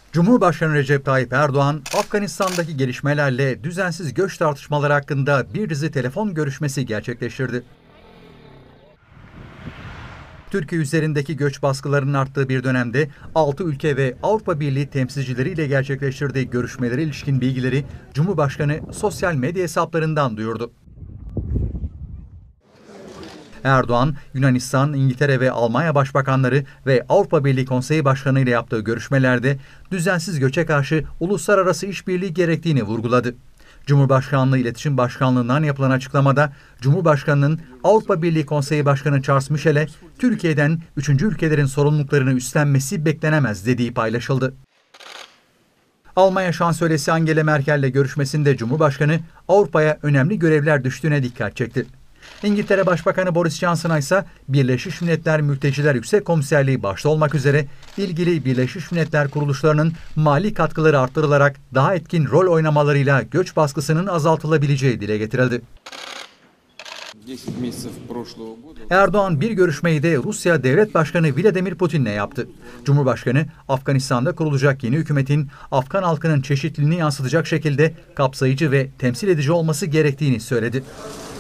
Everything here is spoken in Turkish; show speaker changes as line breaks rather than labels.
Cumhurbaşkanı Recep Tayyip Erdoğan, Afganistan'daki gelişmelerle düzensiz göç tartışmaları hakkında bir dizi telefon görüşmesi gerçekleştirdi. Türkiye üzerindeki göç baskılarının arttığı bir dönemde 6 ülke ve Avrupa Birliği temsilcileriyle gerçekleştirdiği görüşmelere ilişkin bilgileri Cumhurbaşkanı sosyal medya hesaplarından duyurdu. Erdoğan, Yunanistan, İngiltere ve Almanya başbakanları ve Avrupa Birliği Konseyi Başkanı ile yaptığı görüşmelerde düzensiz göçe karşı uluslararası işbirliği gerektiğini vurguladı. Cumhurbaşkanlığı İletişim Başkanlığı'ndan yapılan açıklamada, Cumhurbaşkanı'nın Avrupa Birliği Konseyi Başkanı Charles Michel'e Türkiye'den 3. ülkelerin sorumluluklarını üstlenmesi beklenemez dediği paylaşıldı. Almanya Şansölyesi Angela Merkel'le görüşmesinde Cumhurbaşkanı Avrupa'ya önemli görevler düştüğüne dikkat çekti. İngiltere Başbakanı Boris Johnson'a ise Birleşmiş Milletler Mülteciler Yüksek Komiserliği başta olmak üzere ilgili Birleşmiş Milletler kuruluşlarının mali katkıları arttırılarak daha etkin rol oynamalarıyla göç baskısının azaltılabileceği dile getirildi. Erdoğan bir görüşmeyi de Rusya Devlet Başkanı Vladimir Putin'le yaptı. Cumhurbaşkanı, Afganistan'da kurulacak yeni hükümetin Afgan halkının çeşitliliğini yansıtacak şekilde kapsayıcı ve temsil edici olması gerektiğini söyledi.